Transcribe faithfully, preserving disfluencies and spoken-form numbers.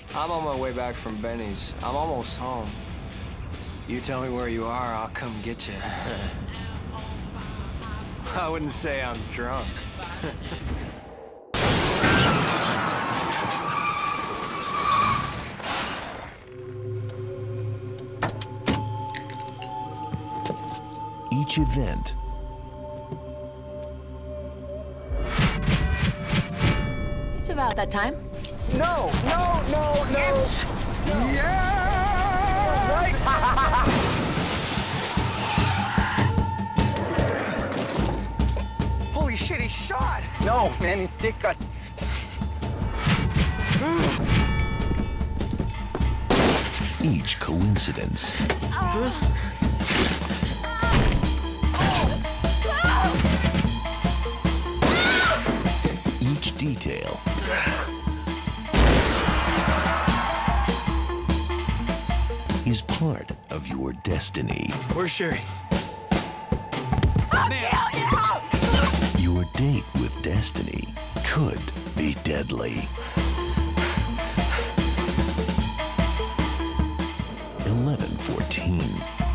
I'm on my way back from Benny's. I'm almost home. You tell me where you are, I'll come get you. I wouldn't say I'm drunk. Each event It's about that time. No, no, no, no. Yes! Yeah! Right. Holy shit, he's shot! No, man, his dick got... each coincidence, each detail is part of your destiny. Where's Sherry? I'll kill you! Your date with destiny could be deadly. eleven fourteen.